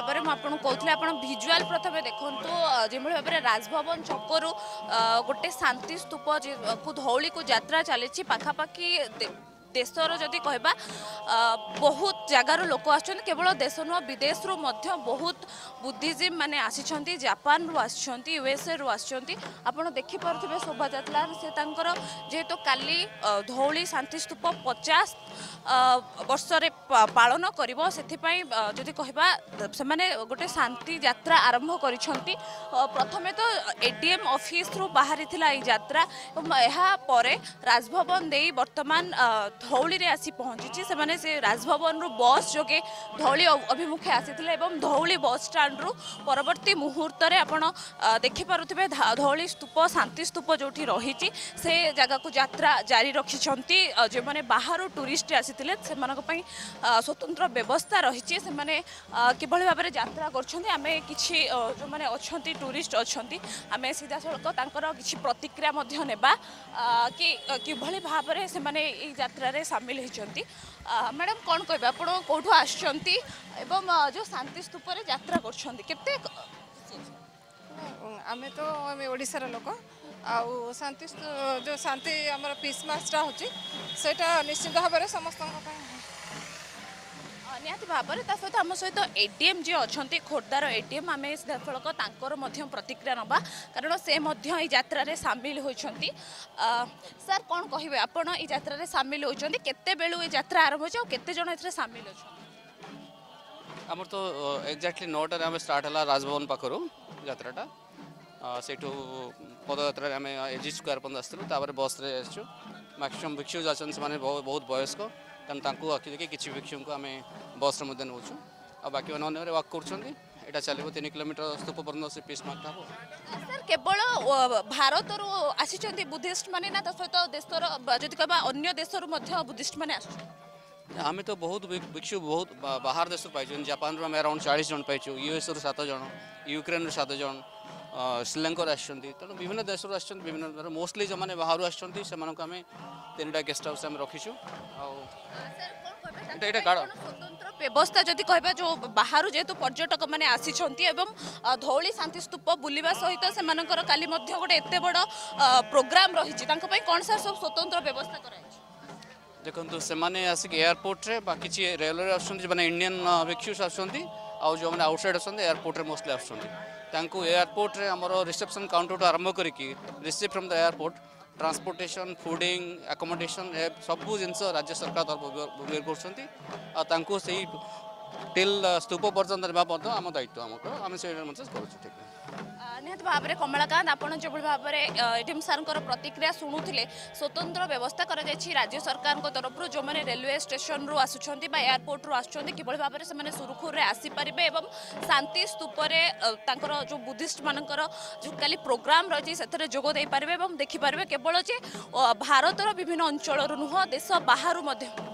भाव में आपको कहते आप भिजुआल प्रथम देखु जो भाव में राजभवन छकरू गोटे शांति स्तूप को धौली को यात्रा चली पाखापाखि देशर जदि कहबा बहुत जगार लोक आछन केवल देश नुह विदेश रु मध्य बहुत बुद्धिजीवी माने आसिछंती जापान रु आसिछंती यूएसए रु आसिछंती आपण देखि परथिबे शोभा यात्रा से तांकर जेहेतु काली धौली शांति स्तूप 50 वर्ष रे पालन करिवो सेथिपई जदि कहबा से माने गोटे शांति यात्रा आरंभ करिछंती प्रथमे तो एडीएम ऑफिस रु बाहरी थिला ई यात्रा एहा परे राजभवन देई वर्तमान धौली रे आसी पहुंची से माने से राजभवन रु बस जोगे धौली अभिमुखे आसीथिले एवं धौली बस स्टैंड रु परवर्ती मुहूर्त रे आपण देखि पारुथिबे धौली स्तूप शांति स्तूप जोठी रहिछि से जगह को यात्रा जारी रखिछंती जे माने बाहर टूरिस्ट आसीथिले से मानक पई स्वतंत्र व्यवस्था रहिछि से माने किभଳି भाबरे यात्रा करछंती आमे किछि जो माने अछंती टूरिस्ट अछंती आमे सीधा सळक तांकर किछि प्रतिक्रिया मध्य नेबा कि किभଳି भाबरे से माने ई यात्रा रे शामिल होती। मैडम कौन कह आप कौटू आसुँच जो शांति स्तूप यात्रा करते आमे तो आमे ओडिशार लोक आउ शांति जो शांति आमर पीस मार्चटा होची सेटा निश्चित भाव में समस्त निहाती भाव में सहित आम सहित एडीएम जी अच्छा खोर्धार एडीएम आम सीधाफलक प्रतिक्रिया नवा कारण से यात्रा रे सामिल होती। सर कौन कहे आपण ये यात्रा रे सामिल होती केते बेलू ये यात्रा आरंभ हो केते जण एथरे सामिल अच्छा आमर तो एक्जाक्टली 9 आम स्टार्ट है राजभवन पाखर यात्राटा से पदयात्रा आम एजी स्क्वायर पर्यटन आसलु बस रे आसचु मैक्सिमम भिक्षु अच्छा से बहुत वयस्क तेणु आखि देखिए किसी भिक्षु को आम बस रे नौ आ बाकी अन्य वाक कर चलो 3 किलोमीटर स्तूप पर्यटन से पीस मार्क हम सर केवल भारत रु आसी बुद्धिस्ट माने ना सहित देशर जदि कहबा अन्य देशर बुद्धिस्ट माने आम तो बहुत भिक्षु बहुत बाहर देश पाई जापान रू अराउंड 40 जन पाइचु यूएस रु 7 जन यूक्रेन रु 7 जन श्रीलंका आसछंती तेणु विभिन्न देश विभिन्न मोस्टली जो मैंने बाहर आसछंती से मानक आम 3टा गेस्ट हाउस आम रखीचु स्वतंत्र व्यवस्था जदि कहबा जो बाहर जेहेतु पर्यटक मैंने आसी धौली शांति स्तूप बुलवा सहित से काली गोटे एत बड़ प्रोग्राम रही कौन सर सब स्वतंत्र व्यवस्था कराई देखो से मैंने आसिक एयरपोर्ट रे बाकी रेलवे आसुँच इंडियन भिक्षुस आसुँच आउ जो मैंने आउटसाइड आसुँच एयरपोर्ट रे मोस्टली आसुँच एयरपोर्ट रे हमर रिसेप्शन काउंटर आरंभ करिकी receive from the airport transportation fooding accommodation सबू जिनस राज्य सरकार तरफ कर टिल स्तूप पर्यटन आम दायित्व आम से ठीक निहत भाव में कमलाकांत आपड़ जो भाव में एडीएम सर प्रतिक्रिया शुणुले स्वतंत्र व्यवस्था कर राज्य सरकार तरफ जो मैंने रेलवे स्टेशन रु आसुँच एयरपोर्ट रु आसुँच किभଳି भाव में से सुरुखुर आसीपारे और शांति स्तूप जो बुद्धिस्ट मानकर जो काली प्रोग्राम रही से जोग दे पारे और देखिपारे केवल जे भारतर विभिन्न अंचल नुह देश बाहर